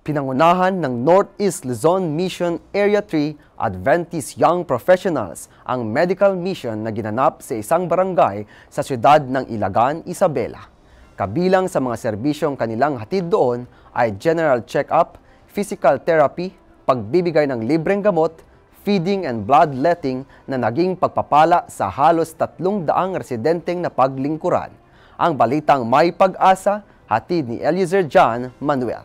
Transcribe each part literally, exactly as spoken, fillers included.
Pinangunahan ng Northeast Luzon Mission Area three Adventist Young Professionals ang medical mission na ginanap sa isang barangay sa siyudad ng Ilagan, Isabela. Kabilang sa mga serbisyong kanilang hatid doon ay general check-up, physical therapy, pagbibigay ng libreng gamot, feeding and bloodletting na naging pagpapala sa halos tatlong daang residenteng na paglingkuran. Ang balitang may pag-asa, hatid ni Eliezer John Manuel.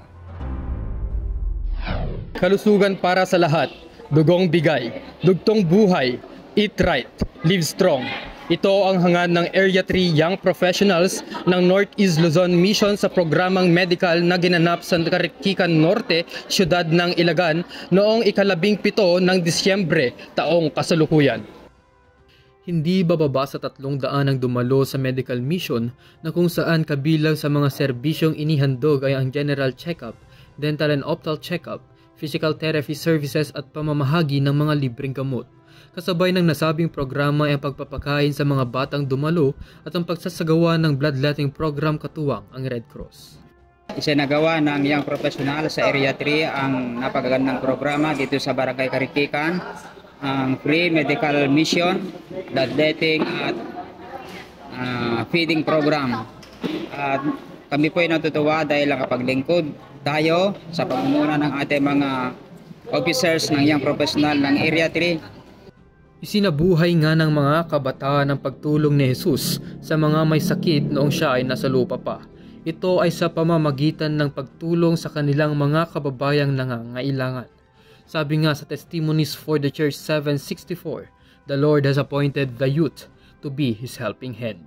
Kalusugan para sa lahat, dugong bigay, dugtong buhay, eat right, live strong. Ito ang hangad ng Area three Young Professionals ng Northeast Luzon Mission sa programang medical na ginanap sa Cariquican Norte, siyudad ng Ilagan noong ikalabing pito ng Disyembre taong kasalukuyan. Hindi bababa sa tatlong daan ang dumalo sa medical mission na kung saan kabilang sa mga serbisyong inihandog ay ang general check-up, dental and optal check-up, physical therapy services at pamamahagi ng mga libreng gamot. Kasabay ng nasabing programa ay ang pagpapakain sa mga batang dumalo at ang pagsasagawa ng bloodletting program katuwang ang Red Cross. Isinagawa ng Young Professional sa Area three ang napakagandang programa dito sa Barangay Cariquican, ang free medical mission, bloodletting at uh, feeding program. At kami po ay natutuwa dahil nakapaglingkod tayo sa pamumuno ng ating mga officers ng Young Professional ng Area three. Isinabuhay nga ng mga kabataan ang pagtulong ni Jesus sa mga may sakit noong siya ay nasa lupa pa. Ito ay sa pamamagitan ng pagtulong sa kanilang mga kababayang nangangailangan. Sabi nga sa Testimonies for the Church seven sixty-four, the Lord has appointed the youth to be His helping hand.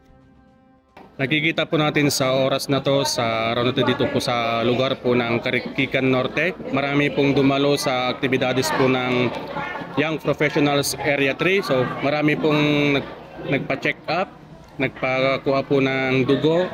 Nakikita po natin sa oras na to, sa araw na to dito po sa lugar po ng Cariquican Norte. Marami pong dumalo sa aktibidades po ng Young Professionals Area three. So marami pong nag, nagpa-check up, nagpakuha po ng dugo,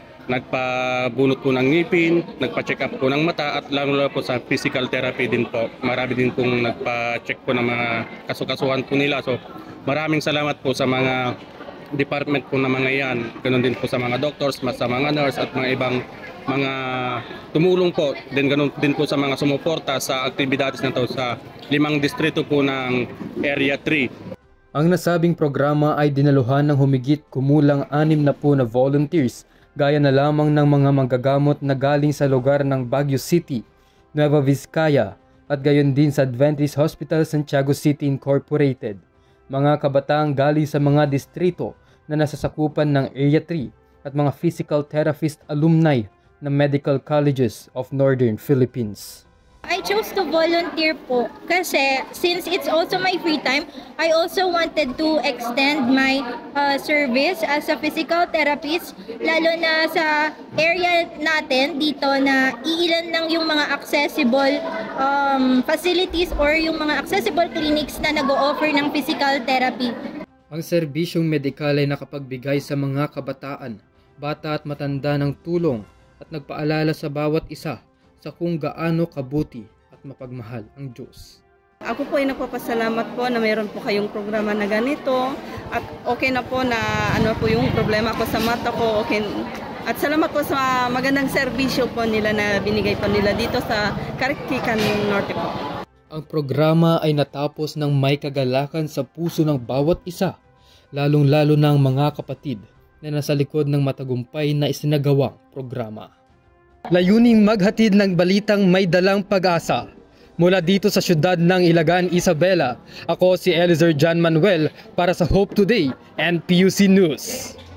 nagpabunot po ng ngipin, nagpa-check up po ng mata at lalo po sa physical therapy din po. Marami din pong nagpa-check po ng mga kasukasuhan po nila. So maraming salamat po sa mga department po na mga yan, ganoon din po sa mga doctors, sa mga nurse at mga ibang mga tumulong po, din ganoon din po sa mga sumuporta sa aktibidades na to sa limang distrito po ng Area three. Ang nasabing programa ay dinaluhan ng humigit kumulang anim na po na volunteers, gaya na lamang ng mga manggagamot na galing sa lugar ng Baguio City, Nueva Vizcaya at gayon din sa Adventist Hospital Santiago City Incorporated. Mga kabataang galing sa mga distrito na nasasakupan ng Area three at mga physical therapist alumni ng medical colleges of Northern Philippines. I chose to volunteer po kasi since it's also my free time, I also wanted to extend my uh, service as a physical therapist, lalo na sa area natin dito na iilan lang yung mga accessible um, facilities or yung mga accessible clinics na nag-o-offer ng physical therapy. Ang serbisyong medikal ay nakapagbigay sa mga kabataan, bata at matanda ng tulong at nagpaalala sa bawat isa sa kung gaano kabuti at mapagmahal ang Diyos. Ako po ay nagpapasalamat po na mayroon po kayong programa na ganito at okay na po na ano po yung problema ko sa mata ko. Okay. At salamat po sa magandang serbisyo po nila na binigay po nila dito sa Cariquican Norte po. Ang programa ay natapos ng may kagalakan sa puso ng bawat isa, lalong-lalo ng mga kapatid na nasa likod ng matagumpay na isinagawang programa. Layuning maghatid ng balitang may dalang pag-asa. Mula dito sa siyudad ng Ilagan, Isabela, ako si Eliezer John Manuel para sa Hope Today and P U C News.